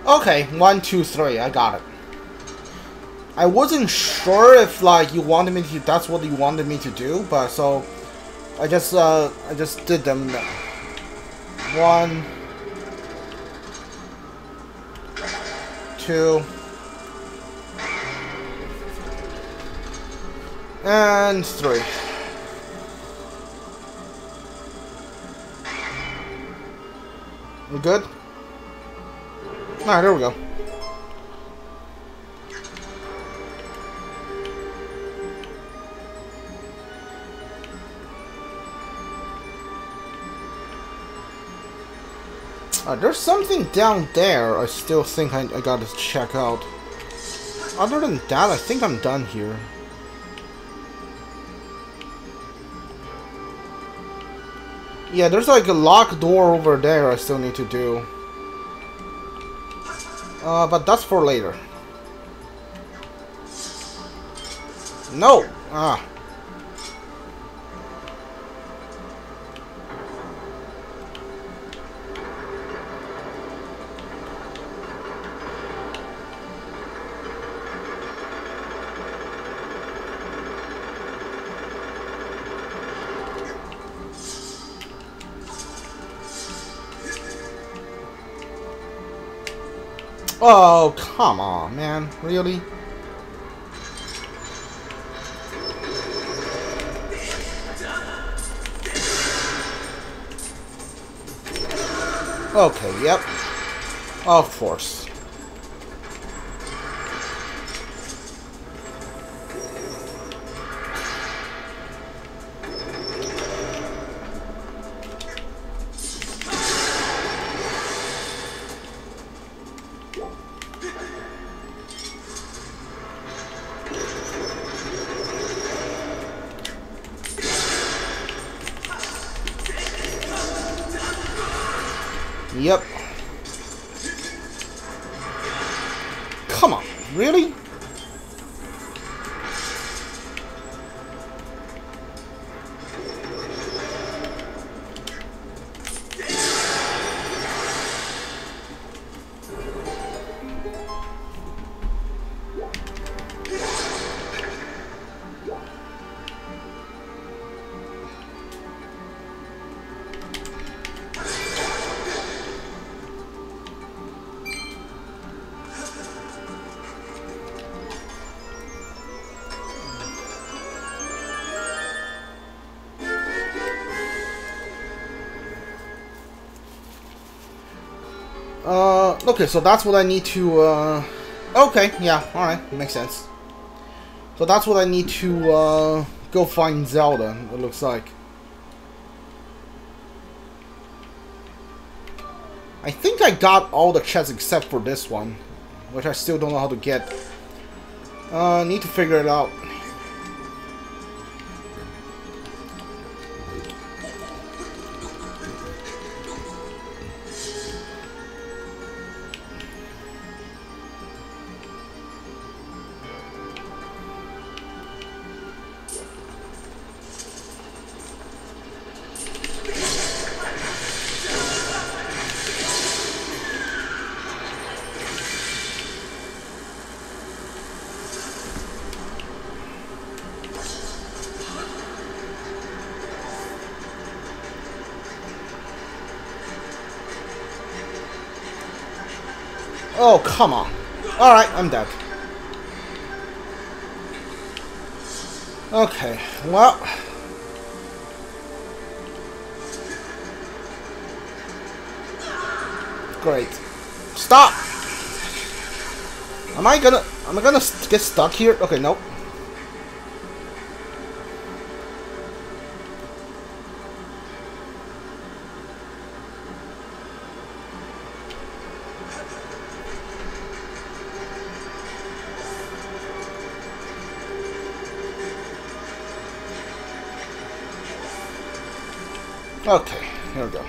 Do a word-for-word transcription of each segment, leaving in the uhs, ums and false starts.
Okay, one, two, three. I got it. I wasn't sure if like you wanted me to. That's what you wanted me to do, but so I just uh I just did them. One, two, and three. We good? Alright, there we go. Uh, there's something down there I still think I, I gotta check out. Other than that, I think I'm done here. Yeah, there's like a locked door over there I still need to do. Uh, but that's for later. No! Ah. Oh, come on, man. Really? Okay, yep. Of course. Yep. Come on, really? Uh, okay, so that's what I need to, uh... Okay, yeah, alright, makes sense. So that's what I need to, uh, go find Zelda, it looks like. I think I got all the chests except for this one, which I still don't know how to get. Uh, need to figure it out. Oh, come on. Alright, I'm dead. Okay, well... Great. Stop! Am I gonna... Am I gonna get stuck here? Okay, nope. Okay, here we go.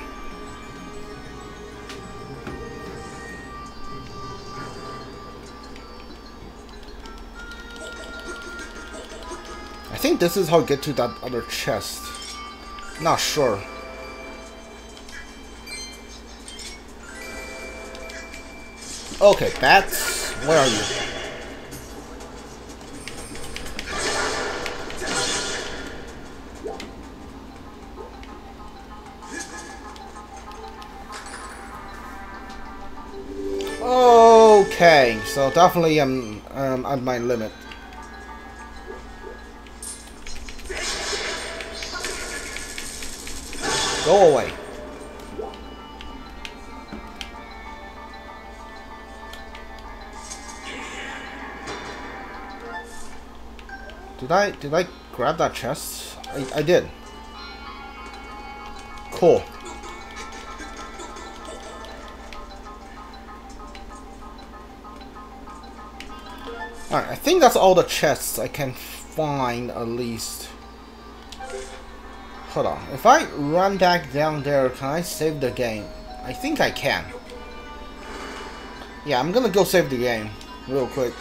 I think this is how I get to that other chest. Not sure. Okay, bats, where are you? Okay, so definitely I'm um, at my limit. Go away. Did I did I grab that chest? I, I did. Cool. Alright, I think that's all the chests I can find at least. Hold on. If I run back down there, can I save the game? I think I can. Yeah, I'm gonna go save the game real quick.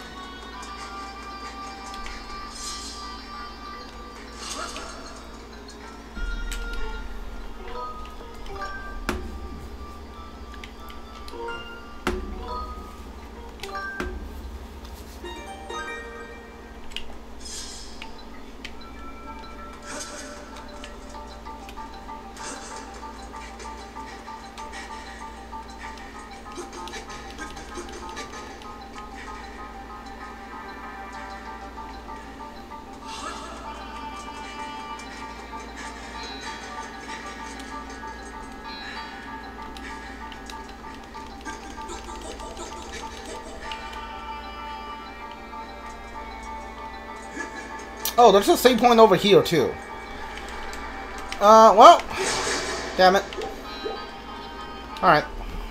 Oh, there's a save point over here, too. Uh, well. Damn it. Alright.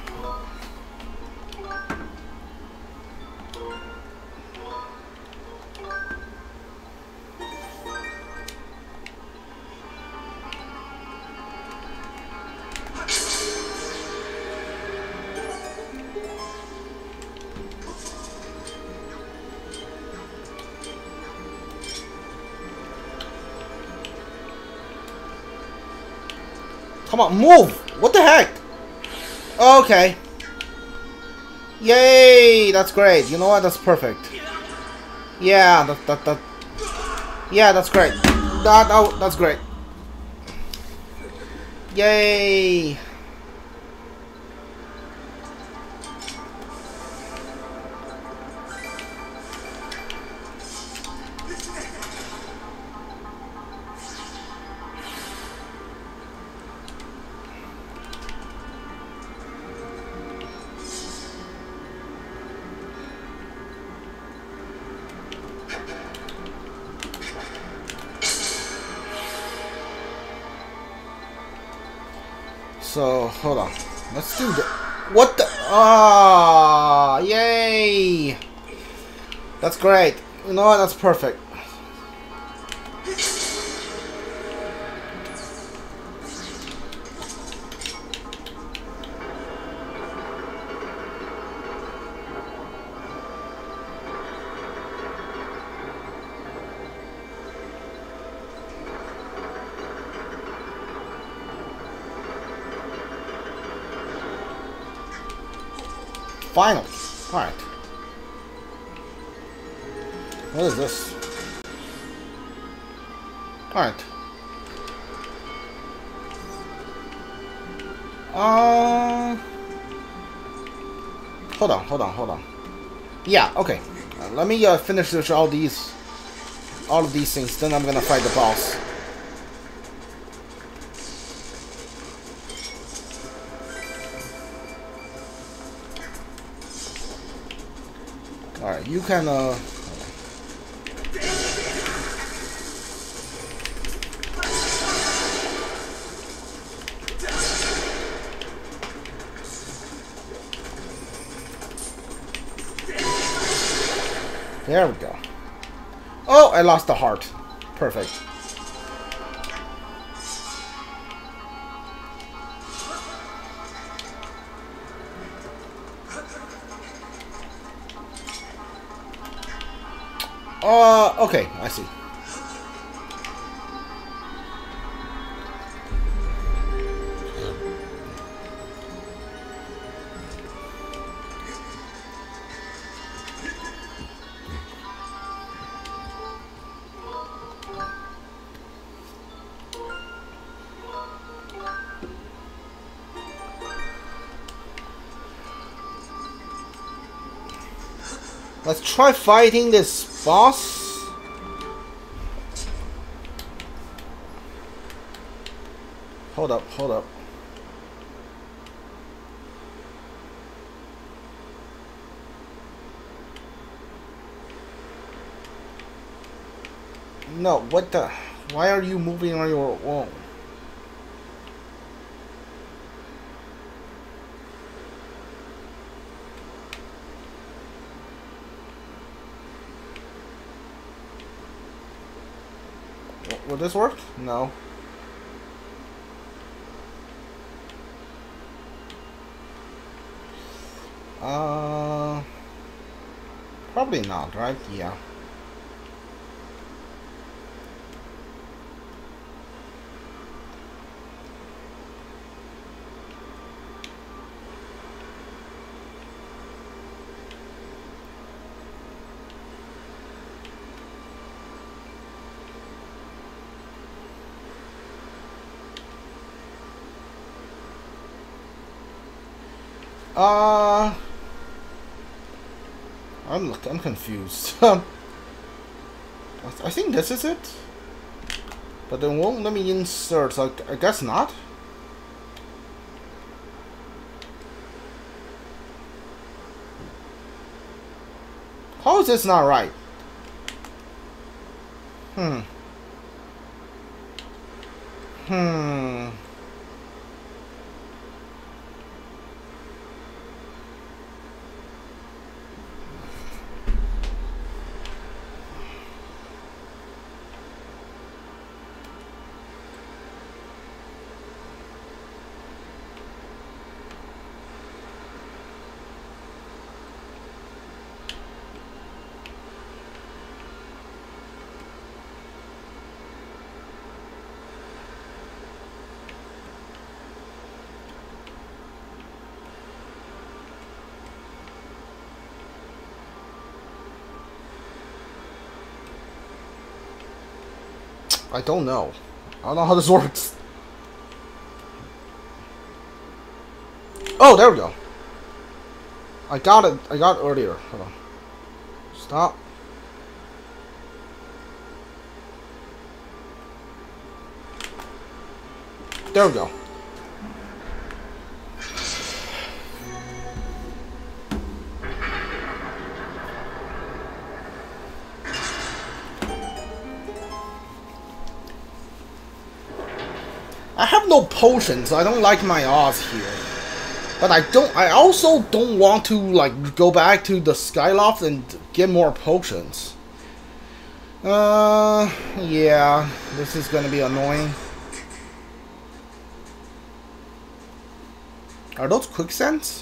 Come on, move! What the heck? Okay. Yay! That's great. You know what? That's perfect. Yeah, that that that. Yeah, that's great. That oh, that's great. Yay! So, hold on. Let's do the... What the... Ah, yay! That's great. You know what? That's perfect. Finally. Alright. What is this? Alright. Uh... Hold on, hold on, hold on. Yeah, okay. Uh, let me uh, finish this, all these... All of these things, then I'm gonna fight the boss. Alright, you can, uh... There we go. Oh, I lost the heart. Perfect. Uh, okay, I see. Let's try fighting this boss. Hold up, hold up. No, what the? Why are you moving on your own? Will this work? No. Uh, probably not, right? Yeah. Uh, I'm I'm confused. I, th I think this is it, but then won't let me insert. So I, I guess not. How is this not right? Hmm. Hmm. I don't know. I don't know how this works. Oh, there we go. I got it. I got it earlier. Hold on. Stop. There we go. I have no potions, so I don't like my odds here. But I don't. I also don't want to like go back to the Skyloft and get more potions. Uh, yeah, this is gonna be annoying. Are those quicksands?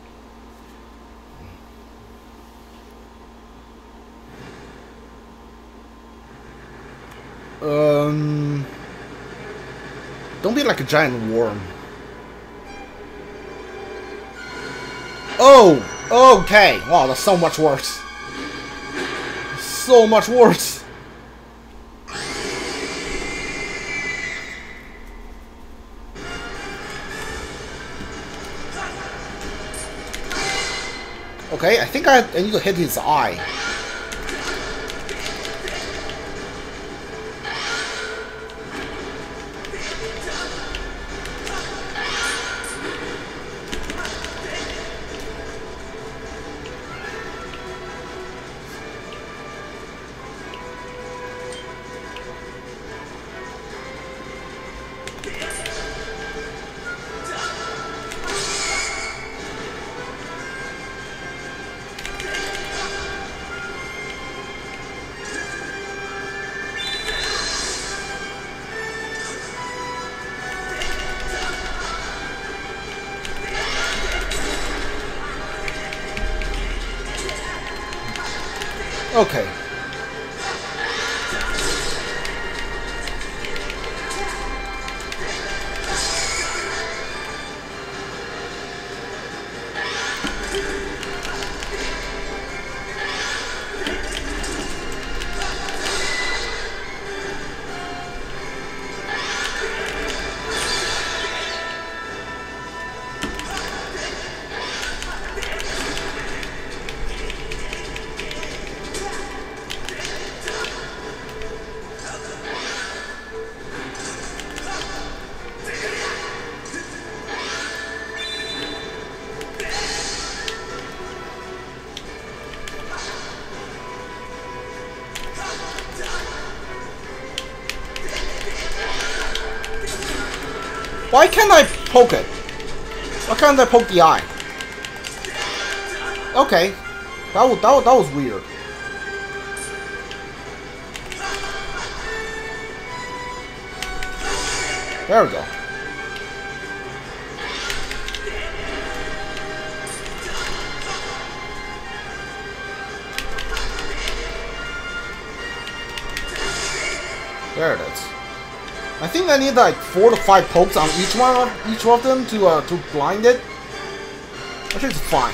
Um. Don't be like a giant worm. Oh! Okay! Wow, that's so much worse. So much worse. Okay, I think I, I need to hit his eye. Okay. Why can't I poke it? Why can't I poke the eye? Okay. That was, that was, that was weird. There we go. There it is. I think I need like four to five pokes on each one of each of them to uh, to blind it. Actually, it's fine.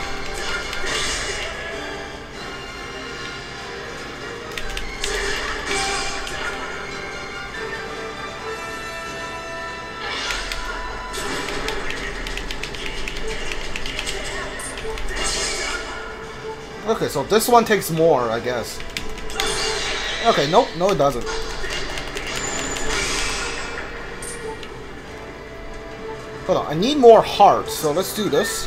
Okay, so this one takes more, I guess. Okay, nope, no it doesn't. Hold on, I need more hearts, so let's do this.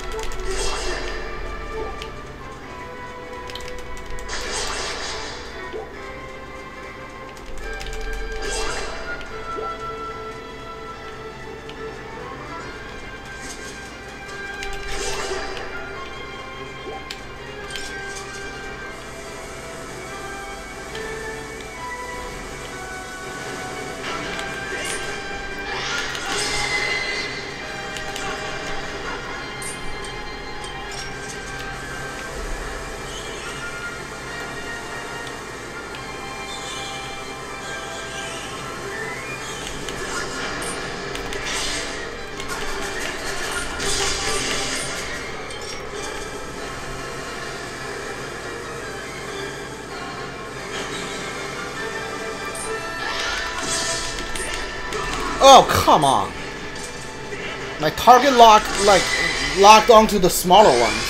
Oh, come on. My target lock, like, locked onto the smaller ones.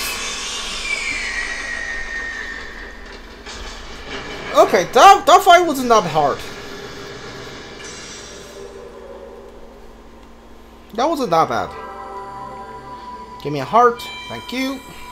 Okay, that, that fight wasn't that hard. That wasn't that bad. Give me a heart. Thank you.